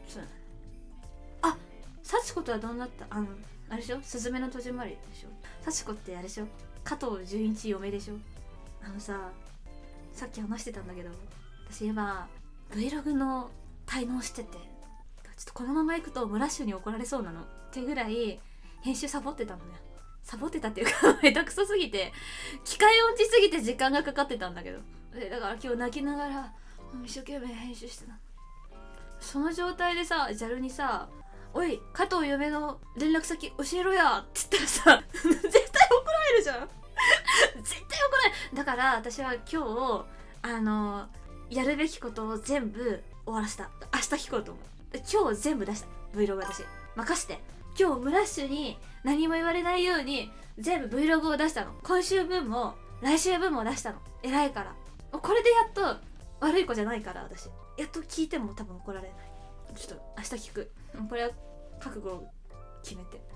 そうだね。あ、幸子とはどうなった？あれでしょ、すずめの戸締まりでしょ。幸子ってあれでしょ、加藤純一嫁でしょ。さっき話してたんだけど、私今 Vlog の滞納してて、ちょっとこのままいくとムラッシュに怒られそうなのってぐらい編集サボってたのね。サボってたっていうか下手くそすぎて、機械音痴すぎて時間がかかってたんだけど、だから今日泣きながら一生懸命編集してた。その状態でさ、JAL にさ、おい加藤嫁の連絡先教えろやって言ったらさ絶対怒られるじゃん絶対怒られる。だから私は今日やるべきことを全部終わらせた。明日聞こうと思う。今日全部出した Vlog。 私任して、今日ムラッシュに何も言われないように全部 Vlog を出したの。今週分も来週分も出したの。偉いから。これでやっと悪い子じゃないから、私やっと聞いても多分怒られない。ちょっと明日聞く。これは覚悟を決めて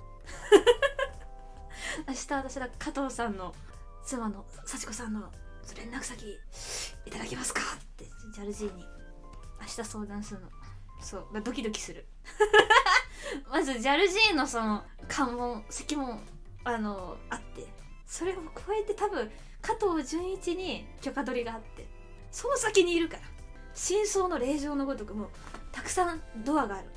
明日私は加藤さんの妻の幸子さんの連絡先いただけますかってJALGに明日相談するの。そうドキドキするまず JALG のその関門席もあって、それを超えて多分加藤純一に許可取りがあって、その先にいるから、真相の令状のごとくもうたくさんドアがある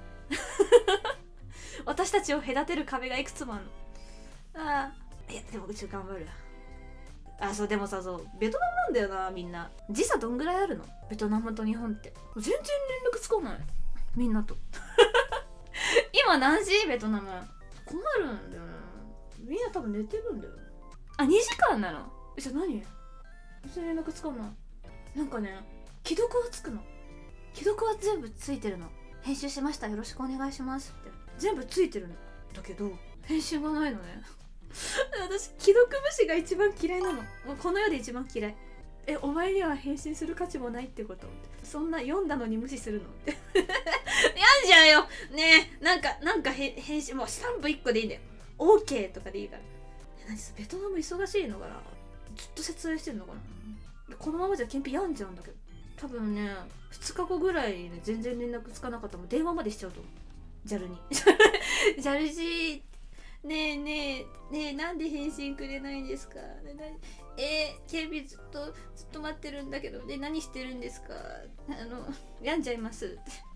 私たちを隔てる壁がいくつもあるの。いやでもうち頑張る。そうでもさ、そうベトナムなんだよな。みんな時差どんぐらいあるの？ベトナムと日本って全然連絡つかない、みんなと今何時？ベトナム困るんだよな。みんな多分寝てるんだよ。2時間なの？じゃあ何？全然連絡つかない。なんかね、既読はつくの。既読は全部ついてるの。編集しました、よろしくお願いしますって全部ついてるの。だけど編集がないのね私既読無視が一番嫌いなの。もうこの世で一番嫌い。お前には返信する価値もないってこと？そんな読んだのに無視するのって病んじゃうよねえ。なんか返信もうスタンプ1個でいいんだよ。 OK とかでいいから。ベトナム忙しいのかな、ずっと設営してんのかな。このままじゃ検品病んじゃうんだけど、多分ね2日後ぐらいに、ね、全然連絡つかなかったら電話までしちゃうと思う JAL にJALG ねえなんで返信くれないんですか。警備ずっと待ってるんだけど、何してるんですか。病んじゃいます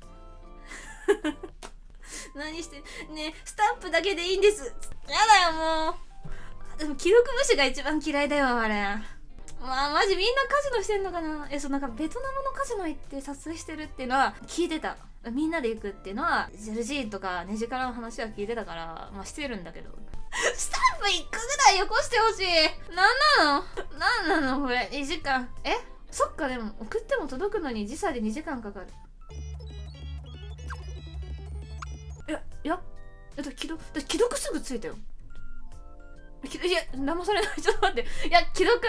何してね、スタンプだけでいいんです。やだよもう。でも既読無視が一番嫌いだよあれ。マジみんなカジノしてんのかな。なんかベトナムのカジノ行って撮影してるっていうのは聞いてた。みんなで行くっていうのはJALGとかネジからの話は聞いてたから、してるんだけどスタンプ1個ぐらいよこしてほしい。なんなのこれ。2時間そっか。でも送っても届くのに時差で2時間かかる。既読すぐついたよ。いや騙されない。ちょっと待って。既読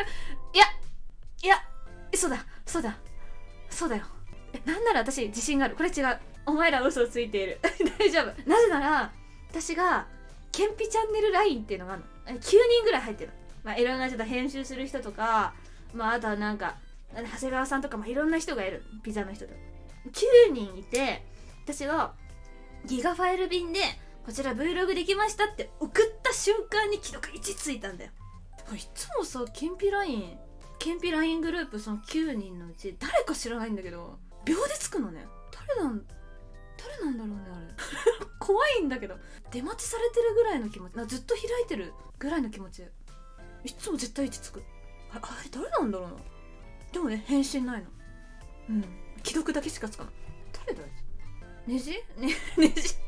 そうだよ。なんなら私自信がある。これ違う。お前ら嘘をついている大丈夫。なぜなら私がケンピチャンネルラインっていうのがあるの。9人ぐらい入ってる。いろんな人と編集する人とか、あとはなんか長谷川さんとか、いろんな人がいる。ピザの人と9人いて、私がギガファイル便でこちら Vlog できましたって送った瞬間に既読1ついたんだよ。いつもさ、ケンピライングループ、その9人のうち誰か知らないんだけど秒でつくのね。誰なんだろうねあれ怖いんだけど、出待ちされてるぐらいの気持ち、ずっと開いてるぐらいの気持ち。いつも絶対1つく。あれ誰なんだろうな。でもね、返信ないの。既読だけしかつかない。誰だよ。ネジ